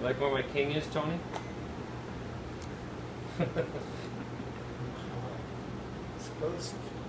You like where my king is, Tony? Supposed to.